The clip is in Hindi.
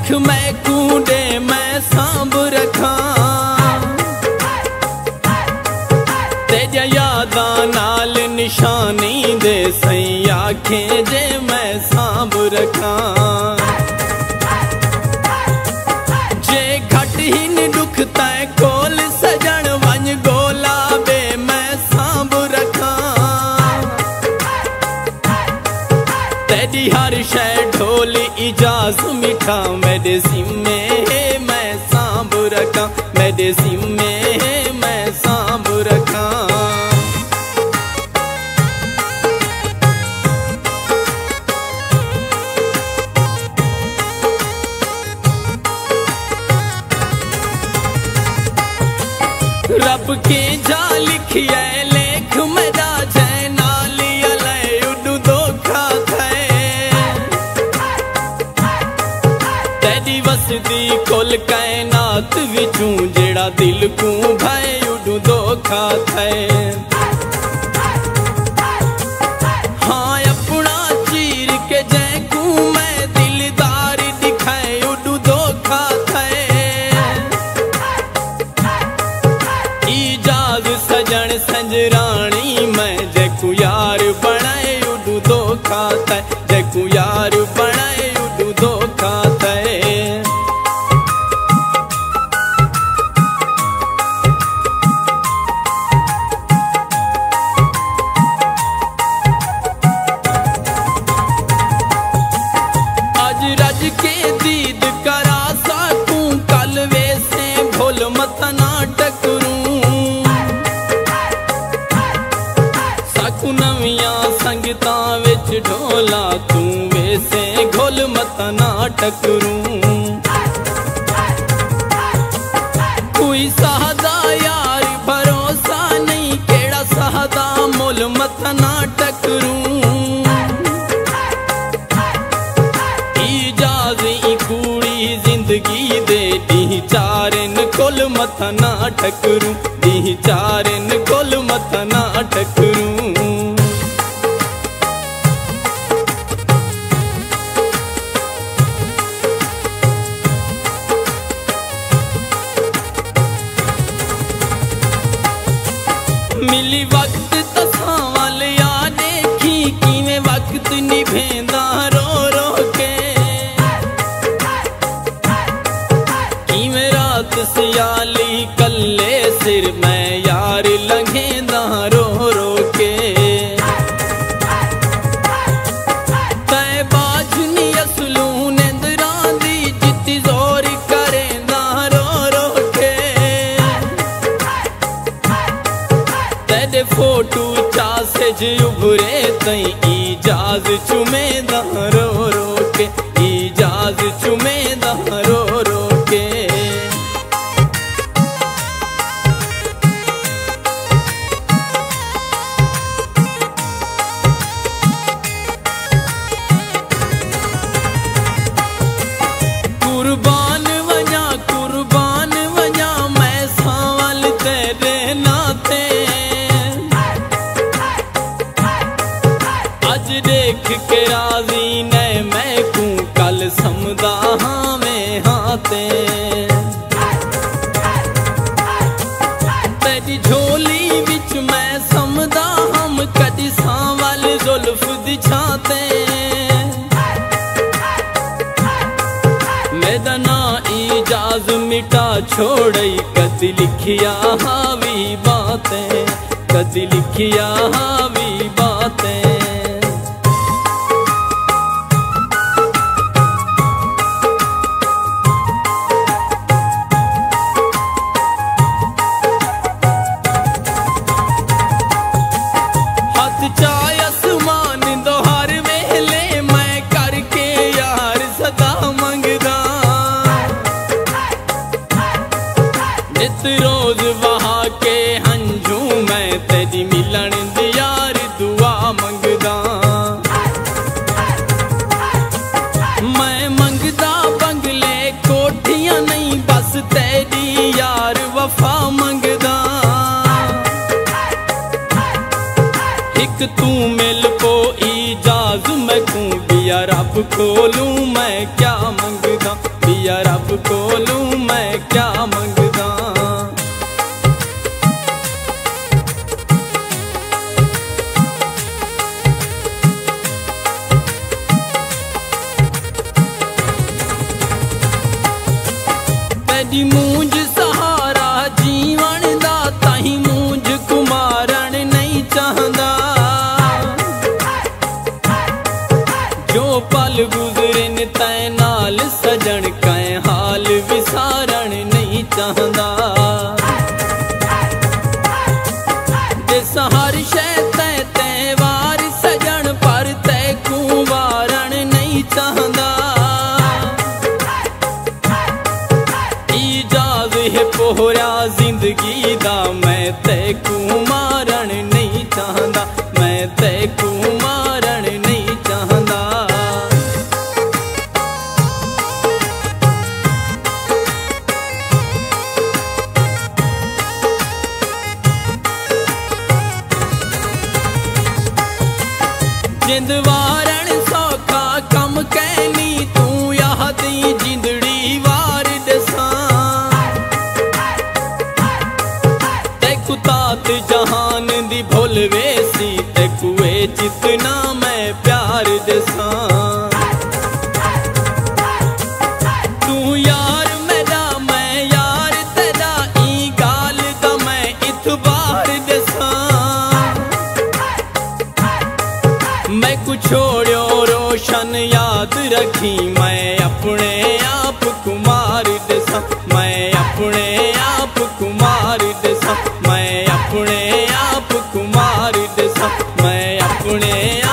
लेख मैं कूड़े मैं सांभ रखा तेजा यादा नाल निशानी दे सही आखे जे मैं सांभ रखा जे घट ही न दुख तै कोल सजन वंज गोला बे मैं सांभ रखा तेरी हर शय ढोल इजाज मिठा मेरे सिम्मे मैं सांभ रखा मेरे सिम्मे मैं सांभ रखा रब के जा लिखिए लेख मेरा जै नाली अलै उडू धोखा थे तेरी वसदी कुल कायनात विचूं जेड़ा दिल को भय उडू धोखा थे हाँ अपना चीर के जै को मैं दिलदार दिखाए उडू धोखा थे सजन संजरानी मैं जैकू यार बनाए उडू धोखा थे जैकू यार बनाए उडू धोखा थे आज रज के दीद करा साकू कल वैसे भोल मत नाटक नवियां संगतां विच ढोला तू वैसे घोल मत नाटक कोई साहदा यार भरोसा नहीं केड़ा साहदा मोल मत नाटक इजाज़ कूड़ी जिंदगी दे दी चारन कोल मत नाटक दी चारन कोल मत नाटक मिली वक्त तसां वाल या देखी किवें वक्त निभेंदा रो रो के किवें रात सियाली कल्ले सिर मैं यार लंघेंदा रो रो के तै बाजनी असलू निंदरां दी जित्ती जोर करेंदा रो रो के तेरे फोटू चासे ज उभरे तई इजाज चुमेदा रो रो के इजाज चुमेदा रो रो के कुर्बान वजा मैं सावल तेरे नाते आज देख के राजी ने मैं कू कल समदा हाँ में हाथे तेरी झोली विच मैं समदा हम कदी सावल जुल्फ दिछाते मेरा ना इजाज मिटा छोड़ई कदी लिखिया हावी बातें कदी लिखिया हावी बातें हाथ चाय आसमान दो हर वेले मैं करके यार सदा मंगदा नित रोज वहा के हंझू मैं तेरी मिलन दी यार दुआ मंगदा मैं मंगदा बंगले कोठियां नहीं बस तेरी यार वफा मंगदा एक तू मिल पो इजाज मैं कू बिया रब कोलू मैं क्या मंगदा बिया या रब कोलू मैं क्या मंगदा। तेरी मूंज सहारा जीवन दा ताही मूंज कुमारण नहीं चाहदा। जो पल गुजरे तै नाल सजन कै हाल विसारण नहीं चाहदा। जिस हर शै तै वार सजन पर तै कुंवारण नहीं चाहदा। पोहरा जिंदगी दा मैं तैकू मारण नहीं चाहदा। मैं तैकू मारण नहीं चाहदा। जिंद वारण सौखा कम कहनी तू याह दी जिंदड़ी वार दसा। तात जहान दी भुल वेसी ते कुए जितना मैं प्यार दसा। तू यार मेरा मैं यार तेरा ई गाल दा मैं इतबार दसा। मैं कुछ छोड़ो रोशन याद रखी मैं अपने आप कुमार दसा। मैं अपने आप कुमार दसा। मैं अपने आप कुमार दसा। मैं अपने